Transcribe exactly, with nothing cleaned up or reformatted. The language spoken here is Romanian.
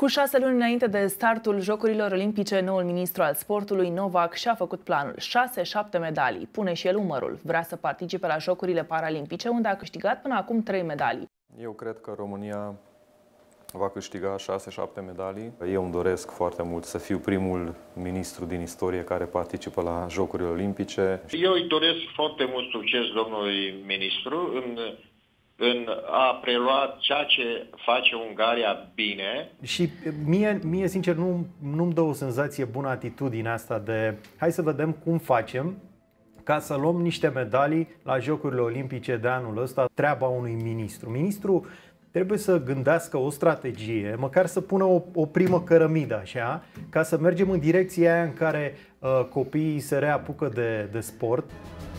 Cu șase luni înainte de startul Jocurilor Olimpice, noul ministru al sportului, Novak, și-a făcut planul. șase-șapte medalii. Pune și el umărul. Vrea să participe la Jocurile Paralimpice, unde a câștigat până acum trei medalii. Eu cred că România va câștiga șase-șapte medalii. Eu îmi doresc foarte mult să fiu primul ministru din istorie care participă la Jocurile Olimpice. Eu îi doresc foarte mult succes domnului ministru în, în a prelua ceea ce face Ungaria bine. Și mie, mie sincer, nu, nu-mi dă o senzație bună atitudinea asta de hai să vedem cum facem ca să luăm niște medalii la Jocurile Olimpice de anul ăsta. Treaba unui ministru. Ministru trebuie să gândească o strategie, măcar să pună o, o primă cărămidă, așa, ca să mergem în direcția aia în care uh, copiii se reapucă de, de sport.